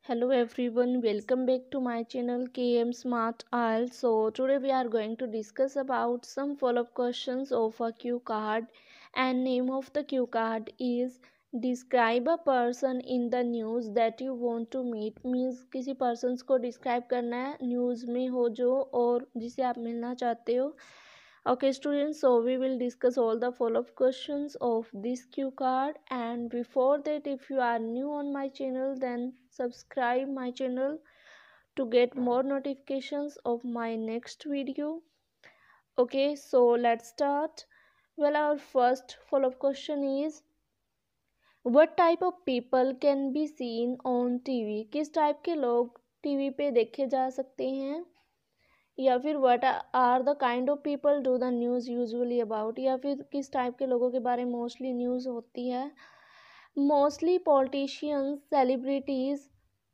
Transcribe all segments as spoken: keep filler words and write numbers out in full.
Hello everyone, welcome back to my channel K M Smart I E L T S. So today we are going to discuss about some follow-up questions of a cue card, and name of the cue card is describe a person in the news that you want to meet. Means किसी persons को describe करना है news में हो जो और जिसे आप मिलना चाहते हो. Okay students, so we will discuss all the follow-up questions of this cue card, and before that, if you are new on my channel, then subscribe my channel to get more notifications of my next video. Okay, so let's start. Well, our first follow-up question is what type of people can be seen on T V? किस type के लोग TV पे देखे जा सकते हैं? या फिर what are the kind of people do the news usually about, या फिर किस टाइप के लोगों के बारे में मोस्टली न्यूज़ होती है. Mostly politicians, celebrities,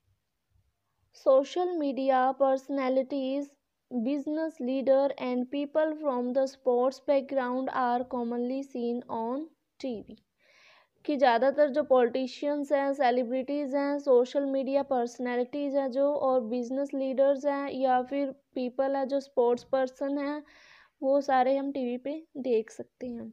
social media personalities, business leader and people from the sports background are commonly seen on TV. कि ज़्यादातर जो पॉलिटिशियंस हैं, सेलिब्रिटीज़ हैं, सोशल मीडिया पर्सनैलिटीज़ हैं जो, और बिजनेस लीडर्स हैं, या फिर पीपल है जो स्पोर्ट्स पर्सन हैं, वो सारे हम टीवी पे देख सकते हैं.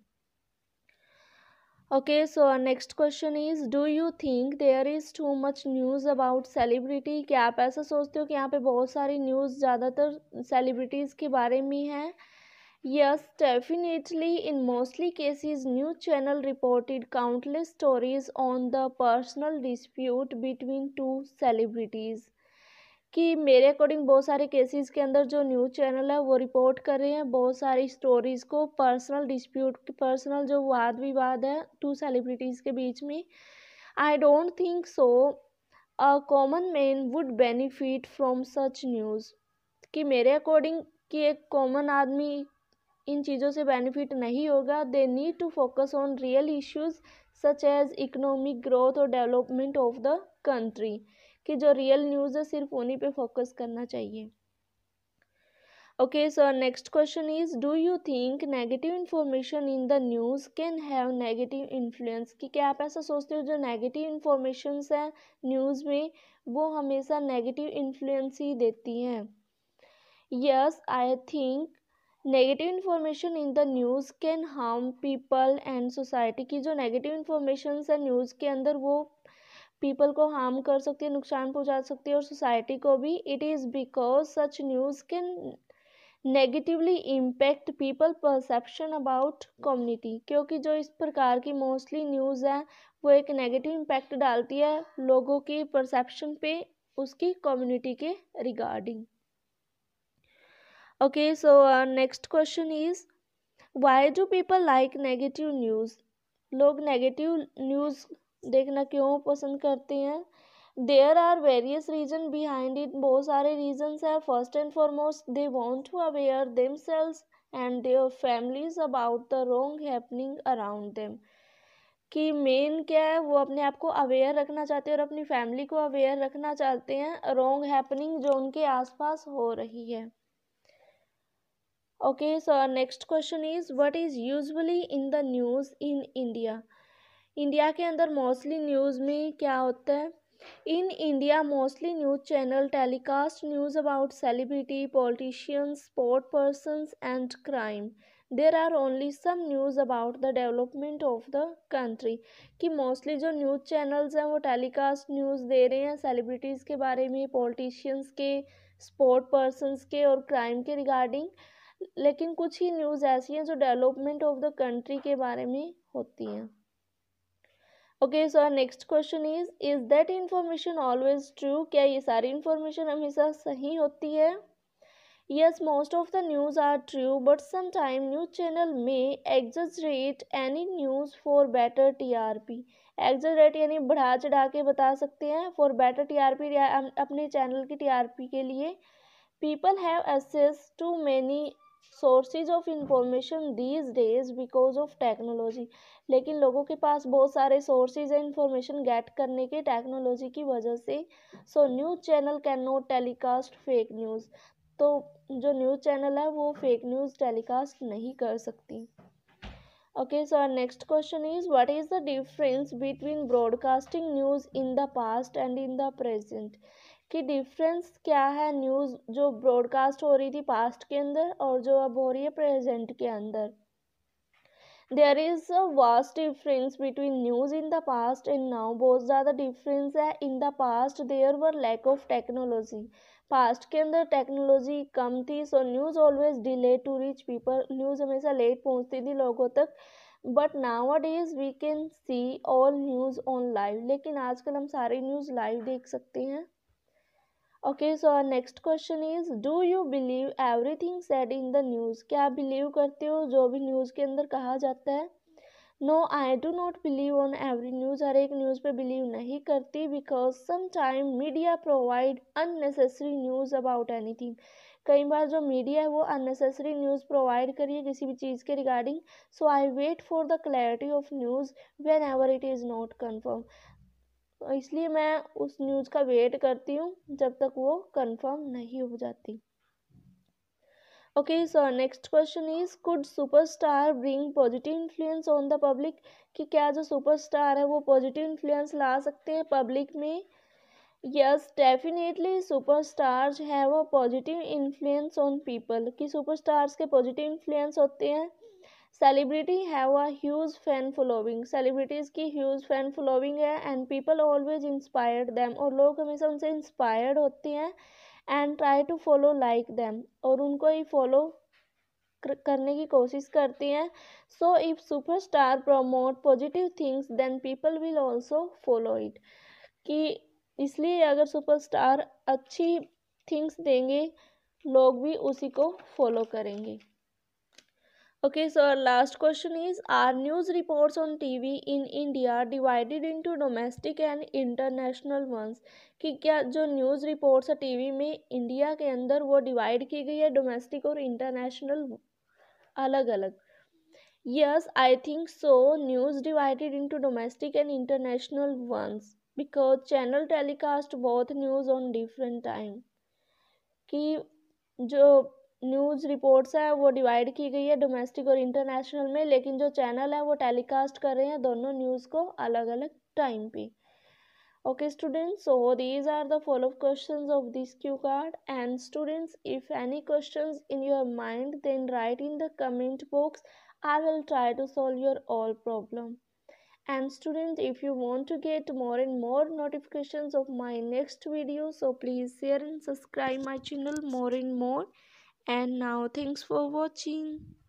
Okay, so next question is do you think there is too much news about celebrity? क्या आप ऐसा सोचते हो कि यहाँ पे बहुत सारी न्यूज़ ज़्यादातर सेलिब्रिटीज़ के बारे में है? Yes, definitely. In mostly cases, news channel reported countless stories on the personal dispute between two celebrities. कि मेरे अकॉर्डिंग बहुत सारे केसेस के अंदर जो न्यूज़ चैनल है वो रिपोर्ट कर रहे हैं बहुत सारी स्टोरीज को, पर्सनल डिस्प्यूट, पर्सनल जो वाद विवाद है टू सेलिब्रिटीज़ के बीच में. I don't think so a common man would benefit from such news. कि मेरे अकॉर्डिंग कि एक कॉमन आदमी इन चीज़ों से बेनिफिट नहीं होगा. They need to focus on real issues such as economic growth और डेवलपमेंट ऑफ द कंट्री. कि जो रियल न्यूज़ है सिर्फ उन्हीं पे फोकस करना चाहिए. Okay, so next question is do you think negative information in the news can have negative influence? कि क्या आप ऐसा सोचते हो जो नेगेटिव इन्फॉर्मेशंस हैं न्यूज़ में वो हमेशा नेगेटिव इन्फ्लुएंस ही देती हैं? Yes, I think negative information in the news can harm people and society. की जो नेगेटिव इन्फॉर्मेशन है न्यूज़ के अंदर वो पीपल को हार्म कर सकती है, नुकसान पहुंचा सकती है, और सोसाइटी को भी. It is because such news can negatively impact people perception about community. क्योंकि जो इस प्रकार की मोस्टली न्यूज़ है वो एक नेगेटिव इम्पैक्ट डालती है लोगों की परसेप्शन पे उसकी कम्युनिटी के regarding. Okay, so uh, next question is why do people like negative news? लोग नेगेटिव न्यूज़ देखना क्यों पसंद करते हैं? There are various reason behind it. बहुत सारे रीजन्स हैं. First and foremost they want to aware themselves and their families about the wrong happening around them. कि मेन क्या है, वो अपने आप को अवेयर रखना चाहते हैं और अपनी फैमिली को अवेयर रखना चाहते हैं रॉन्ग हैपनिंग जो उनके आसपास हो रही है. Okay, so our next question is what is usually in the news in India? India के अंदर मोस्टली न्यूज़ में क्या होता है? In India mostly news channel telecast news about celebrity, politicians, sport persons and crime. There are only some news about the development of the country. कि mostly जो news channels हैं वो टेलीकास्ट न्यूज़ दे रहे हैं सेलिब्रिटीज़ के बारे में, politicians के, स्पोर्ट पर्सन्स के और क्राइम के रिगार्डिंग. लेकिन कुछ ही न्यूज़ ऐसी हैं जो डेवलपमेंट ऑफ द कंट्री के बारे में होती हैं. Okay, so next question is is that information always true? क्या ये सारी इंफॉर्मेशन हमेशा सही होती है? Yes, most of the news are true but sometime news channel may exaggerate any news for better TRP. Exaggerate यानी बढ़ा चढ़ा के बता सकते हैं फॉर बेटर टीआरपी, अपने चैनल की टीआरपी के लिए. People have access to many sources of information these days because of technology. लेकिन लोगों के पास बहुत सारे सोर्सेज है इंफॉर्मेशन गेट करने के टेक्नोलॉजी की वजह से. So news channel can not telecast fake news. तो जो न्यूज़ चैनल है वो फेक न्यूज़ टेलीकास्ट नहीं कर सकती. Okay, so our next question is, what is the difference between broadcasting news in the past and in the present? कि difference क्या है न्यूज़ जो ब्रॉडकास्ट हो रही थी पास्ट के अंदर और जो अब हो रही है प्रेजेंट के अंदर. There is a vast difference between news in the past and now. बहुत ज़्यादा डिफरेंस है. In the past there were lack of technology. Past के अंदर टेक्नोलॉजी कम थी, so news always delay to reach people. News हमेशा late पहुंचती थी लोगों तक. But nowadays we can see all news on live. लेकिन आजकल हम सारी न्यूज़ लाइव देख सकते हैं. Okay, so our next question is, do you believe everything said in the news? क्या आप बिलीव करते हो जो भी न्यूज़ के अंदर कहा जाता है? No, I do not believe on every news. हर एक न्यूज़ पे बिलीव नहीं करती, because sometime media provide unnecessary news about anything. कई बार जो मीडिया है वो अननेसेसरी न्यूज़ प्रोवाइड करिए किसी भी चीज़ के regarding. So I wait for the clarity of news whenever it is not confirm. इसलिए मैं उस न्यूज़ का वेट करती हूँ जब तक वो कंफर्म नहीं हो जाती. Okay, so next question is, could superstar bring positive influence on the public? कि क्या जो सुपरस्टार है वो पॉजिटिव इन्फ्लुएंस ला सकते हैं पब्लिक में? Yes, definitely superstars have a positive influence on people. कि सुपरस्टार्स के पॉजिटिव इन्फ्लुएंस होते हैं. Celebrity have a huge fan following. Celebrities की ह्यूज फैन फॉलोइंग है and people always inspired them. और लोग हमेशा उनसे इंस्पायर्ड होते हैं and try to follow like them. और उनको ही फॉलो करने की कोशिश करती हैं. So if superstar promote positive things then people will also follow it. कि इसलिए अगर सुपरस्टार अच्छी थिंग्स देंगे लोग भी उसी को फॉलो करेंगे. Okay, so our last question is, are news reports on T V in India divided into domestic and international ones? कि क्या जो न्यूज़ रिपोर्ट्स है टीवी में इंडिया के अंदर वो डिवाइड की गई है डोमेस्टिक और इंटरनेशनल अलग अलग? Yes, I think so. News divided into domestic and international ones because channel telecast both news on different time. कि जो न्यूज़ रिपोर्ट्स है वो डिवाइड की गई है डोमेस्टिक और इंटरनेशनल में, लेकिन जो चैनल है वो टेलीकास्ट कर रहे हैं दोनों न्यूज़ को अलग अलग टाइम पे. Okay students, so these are the follow questions of this Q card. And students, if any questions in your mind then write in the comment box. I will try to solve your all problem. And students, if you want to get more and more notifications of my next video, so please share and subscribe my channel more and more. And now thanks for watching.